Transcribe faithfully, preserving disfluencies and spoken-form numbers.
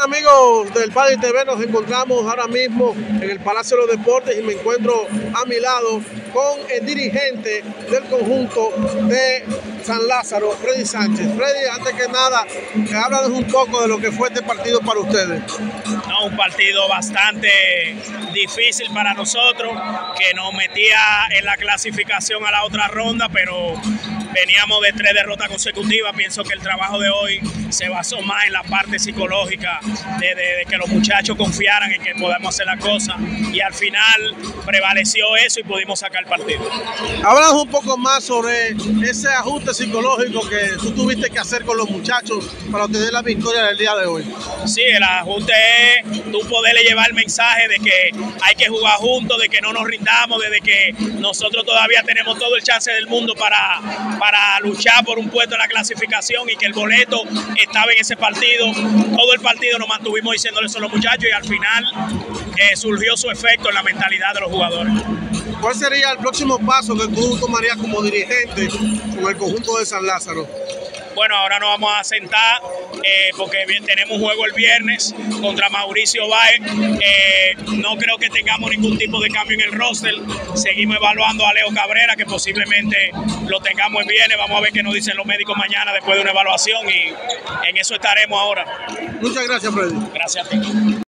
amigos del Paddy T V, nos encontramos ahora mismo en el Palacio de los Deportes y me encuentro a mi lado con el dirigente del conjunto de San Lázaro, Freddy Sánchez. Freddy, antes que nada, háblanos un poco de lo que fue este partido para ustedes. No, un partido bastante difícil para nosotros, que nos metía en la clasificación a la otra ronda, pero veníamos de tres derrotas consecutivas. Pienso que el trabajo de hoy se basó más en la parte psicológica, de, de, de que los muchachos confiaran en que podemos hacer las cosas, y al final prevaleció eso y pudimos sacar el partido. Háblanos un poco más sobre ese ajuste psicológico que tú tuviste que hacer con los muchachos para obtener la victoria del día de hoy. Sí, el ajuste es tú poderle llevar el mensaje de que hay que jugar juntos, de que no nos rindamos, de que nosotros todavía tenemos todo el chance del mundo para, para luchar por un puesto en la clasificación, y que el boleto estaba en ese partido. Todo el partido nos mantuvimos diciéndole eso a los muchachos, y al final eh, surgió su efecto en la mentalidad de los jugadores. ¿Cuál sería el próximo paso que tú tomarías como dirigente con el conjunto de San Lázaro? Bueno, ahora nos vamos a sentar eh, porque tenemos un juego el viernes contra Mauricio Báez. Eh, no creo que tengamos ningún tipo de cambio en el roster. Seguimos evaluando a Leo Cabrera, que posiblemente lo tengamos el viernes. Vamos a ver qué nos dicen los médicos mañana después de una evaluación, y en eso estaremos ahora. Muchas gracias, Freddy. Gracias a ti.